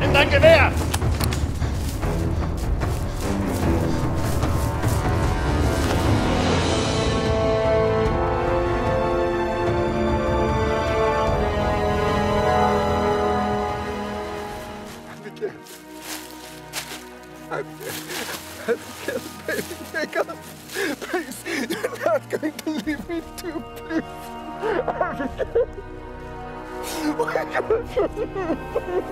dein Gewehr! Abigail, baby, wake up. Please, you're not going to leave me too, please. Abigail. Wake up.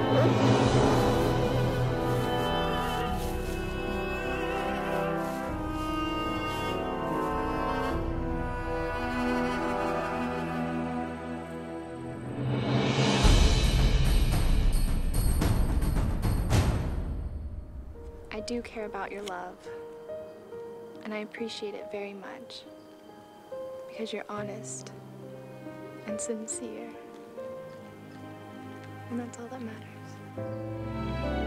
I do care about your love, and I appreciate it very much, because you're honest and sincere, and that's all that matters.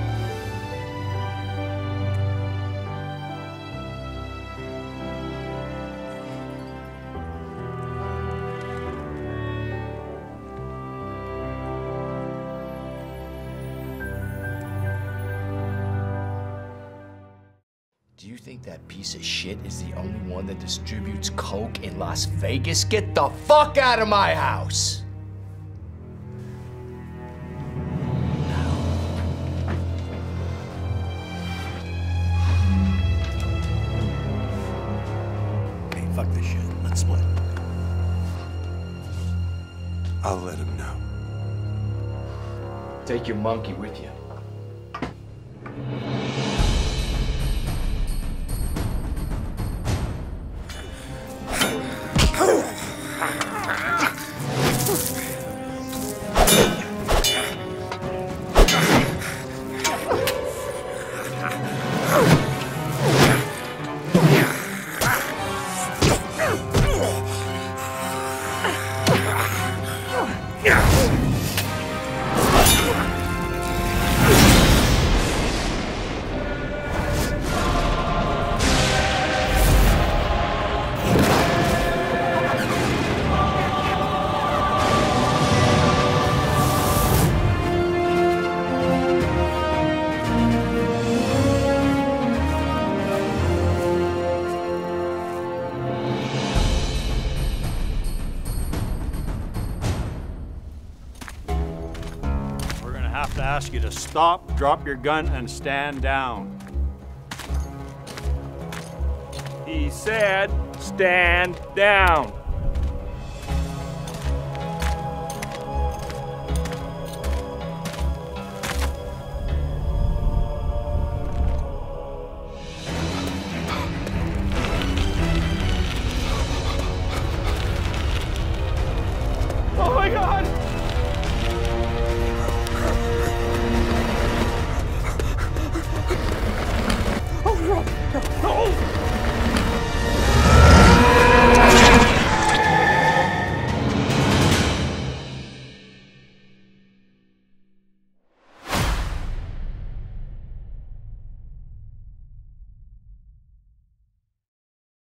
Do you think that piece of shit is the only one that distributes coke in Las Vegas? Get the fuck out of my house! Hey, fuck this shit. Let's split. I'll let him know. Take your monkey with you. I have to ask you to stop, drop your gun, and stand down. He said, stand down.